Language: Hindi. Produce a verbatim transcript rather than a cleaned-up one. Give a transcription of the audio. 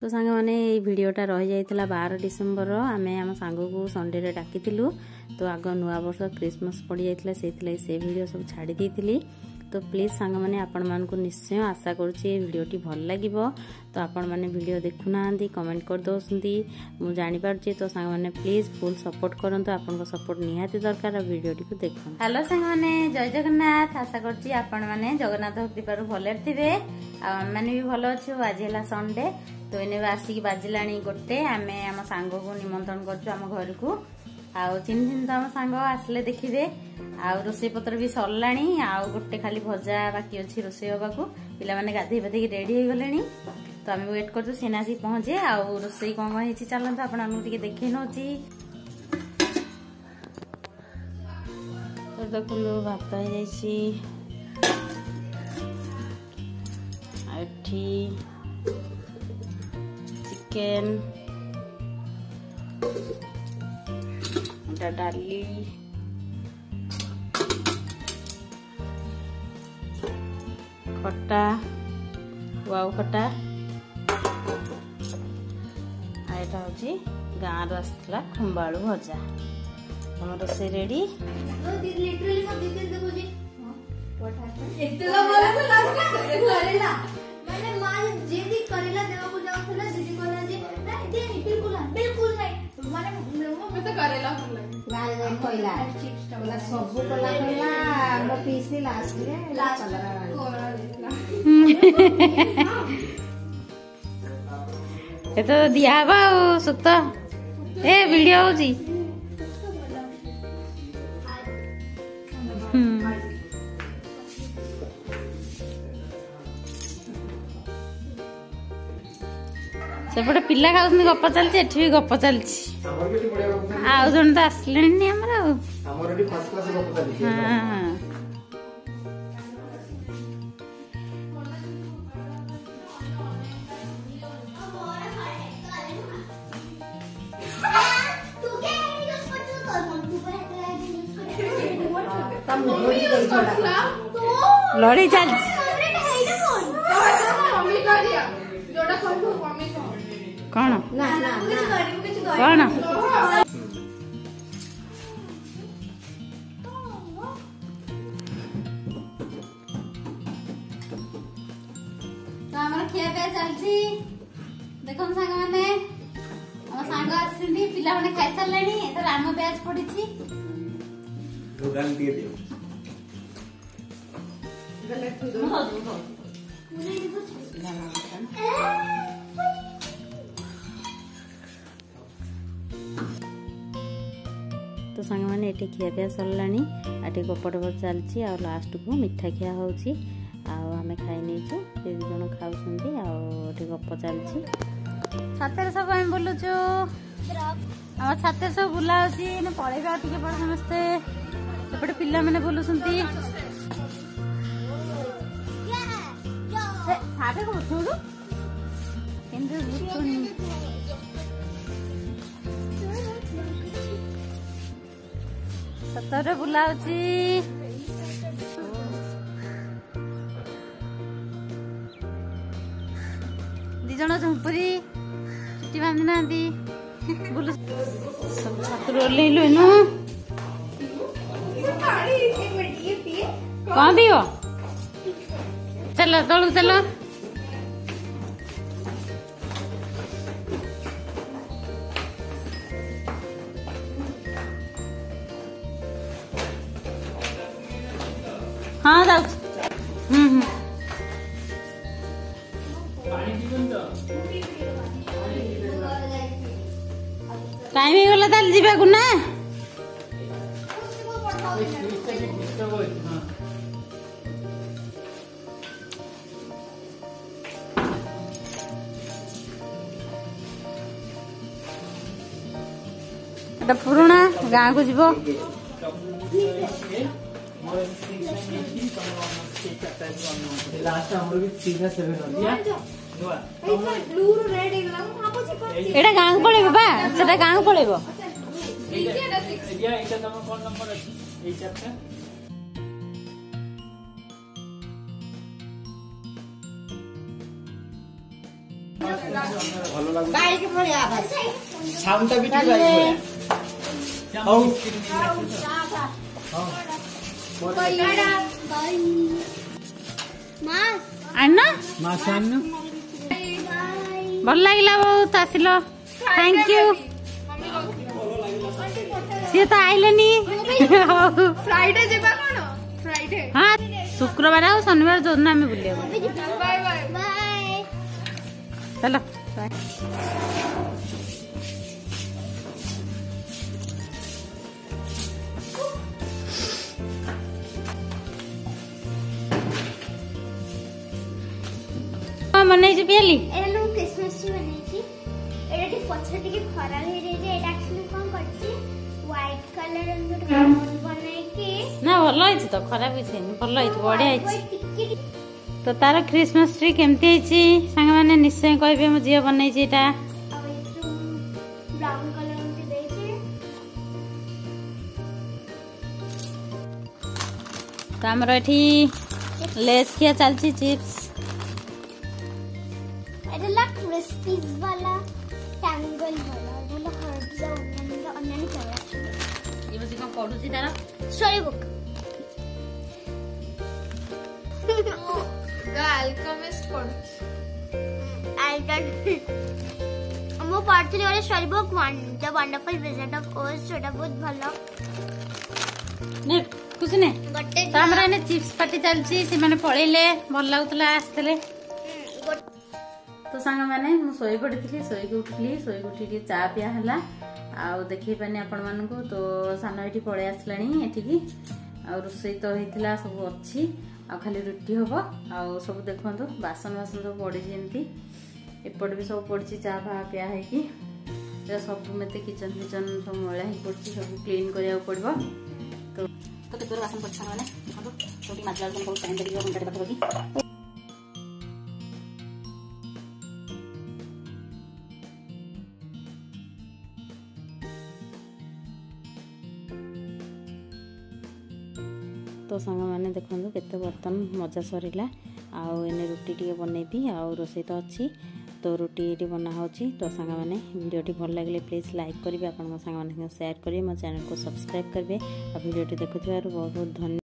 तो सांग माने ये वीडियोटा रही जाइतला बारह डिसेम्बर आम आम सांग को संडे रे डाकिथिलु। तो आग नुआ वर्ष क्रिसमस पड़ जाइतला सेथिला से वीडियो सब छाड़ी देइथिली। तो प्लीज सांग माने आपण मान को निश्चय आशा करूची वीडियोटी भल लागिवो। तो आपण माने वीडियो देखु नांदी कमेंट कर दोसंती मु जानि पारची। तो सांग माने प्लीज फुल सपोर्ट करंतु आपण को सपोर्ट निहाती दरकार वीडियोटी को देखो। हेलो सांग माने जय जगन्नाथ। आशा करची आपण माने जगन्नाथ कृपारु भले थिबे आ माने भी भलो अछि। आज हला संडे तो एने आसिक बाजिलाणी गोटे आमे आम सांग को निमंत्रण करछु आम घर को। आउ चिन्ह चिन्ह तो आम सांग आसले देखिबे। आउ रोसई पत्र भी सरलाणी। आउ गोटे खाली भजा बाकी अच्छी रोसई हवा को पिला माने गाधई पाधई रेडी हो गलेनी। तो आम वेट करछु सेना आसी पहुंचे। आउ रोसई कोन कोन हेछि चलंत आपण हम टिके देखै नोची। तो देखलो भात हो जाइछि आठी चिकन डाली खट्टा वाउ खट्टा आइटा होची गाँ रो आसला खुंबाळू भजा। हमर रोसे रेडी लिटरली म दीदी देखो जी एतला बोला लास्ट करेला माने मां जेदी करेला देवा को जाउथला दीदी कहला जे ना दे बिल्कुल बिल्कुल नहीं माने मैं तो करेला गाल गाल कोइला बोला सब कोला कोइला हम पीसी लास्ट रे लास्ट ए तो दिया बा सुत ए वीडियो होजी सेपटे पिला खाऊँ गप चलती एठी भी गप चलती। आउ जन तो आसले लड़ी चलती कौन ना ना कौन तो हमर खिया पे चलछी। देखम सांग माने हम सांग आसिंदी पिला माने खाइ सरलेनी एत राम ब्याज पड़िछि। तो गाल दिए दियो गले तू दो हो हो मुने देखो तो सांग माने एठी खिया पिया सरलानी आठी गपट बस चलची आ लास्ट को मिठा खिया होची। आउ आमे खाइ नेछु से जण खाउसंती आ एठी गप चलची। छातेर सब हम बोलुछु हम छातेर सब बुला होची ने पळेबा टिके पड़ समस्ते एपटे पिल्ला माने बोलुसंती साबे को छोडू केंद्र बुतुनी सतरे बुलाउची दी जण झुंपुरी छुट्टी बांधी नांदी बुलु सब छात्र ओलेइलो नु कौन दियो चलो तळु चलो हाँ जाऊ हम्म टाइम ही गला ताल जीवा गुना एटा पुराना गाँ को जीवो लास्ट हमर भी तीन सेवन हो दिया ब्लू रेड एगला हम भाबो एटा गाँ को पळेबो बा सेटा गाँ को पळेबो एटा एटा तम कोन नंबर अछि ए चैप्टर ଭଲ ଲାଗୁଛି ବାଇକ୍ ଭଳିଆ ଆବାଜ ସାଉଣ୍ଡ ଟା ବି ଟିକେ ବାଇକ୍ ଭଳିଆ ହଉ ଆଣ ମାଛ ଆଣିନ ଭଲ ଲାଗିଲା ବହୁତ ଆସିଲ ଥ୍ୟାଙ୍କ ୟୁ ସିଏ ତ ଆଇଲେନି ଫ୍ରାଇଡେ ଯିବା କଣ ଫ୍ରାଇଡେ ହଁ ଶୁକ୍ରବାର ଆଉ ଶନିବାର ଯୋଉଦିନ ଆମେ ବୁଲିବାକୁ ବାଏ ବାଏ ବାଏ ଚାଲ ବନେଇଛୁ ପିଆଲି ଏଟା ମୁଁ କ୍ରିସମସ୍ ଟ୍ରି ବନେଇଛି ଏଟା ଟିକେ ପଛରେ ଟିକେ ଖରାପ ହେଇଯାଇଛି ଏଟା ଆକ୍ଚୁଆଲି କଣ କରିଛି ହ୍ୱାଇଟ କଲର ଗୋଟେ କୋନ୍ ବନେଇକି ନା ଭଲ ହେଇଛି ତ ଖରାପ କିଛି ଭଲ ହେଇଛି ବଢିଆ ହେଇଛି ଟିକେ ତ ତାର କ୍ରିସମସ୍ ଟ୍ରି କେମିତି ହେଇଛି ସାଙ୍ଗମାନେ ନିଶ୍ଚୟ କହିବେ ମୋ ଝିଅ ବନେଇଛି ଏଇଟା ଆଉ ଏଠୁ ବ୍ରାଉନ୍ କଲର ଏମିତି ଦେଇଛି ତ ଆମର ଏଠି ଲେସ୍ ଖିଆ ଚାଲିଛି ଚିପ୍ସ ଏଟା ହେଲା କ୍ରିସ୍ପିଜ୍ वाला टैंगल वाला बोला हर्ब्स और अन्य अन्य चला ये बस कौन पढुची तार स्टोरी बुक अल्केमिस्ट पढुची आइडल मो पढ़थि वाले story book one the wonderful visit of Oz छोटा बहुत भलो ने कुछ ने गटे तो हमरा ने चिप्स पार्टी चलची से माने पळेले भल लागुतला आस्तले तो सांग मैंने मु सोई पड़ी सोई उठली सोई उठी चा पिया है आउ देखे पानी आपण मानक तो सान ये पलि आसला एठिकी आ रोसई तो होता सब अच्छी आ खाली रुटी हम आउ सब देखो बासन बासन सब पड़ी एमती एपट भी सब पड़ी चा फा पिया है सब मत किचन फिचन सब मैला ही पड़ी सब क्लीन करा पड़ो तो तो केत बासन पड़ी मैंने सब मजला बहुत टाइम लगे घंटे पाखी तो सांग मैंने देखो केते बर्तन मजा सरिला आउ एने रुटी टी बनैबी आउ रोसे तो अच्छी तो रुटी ये बना होची तो सांग मैंने वीडियो भल लगे प्लीज लाइक करेंगे आप सांग शेयर करेंगे मो चैनल को सब्सक्राइब करेंगे और वीडियो देखुथिबार बहुत बहुत धन्यवाद।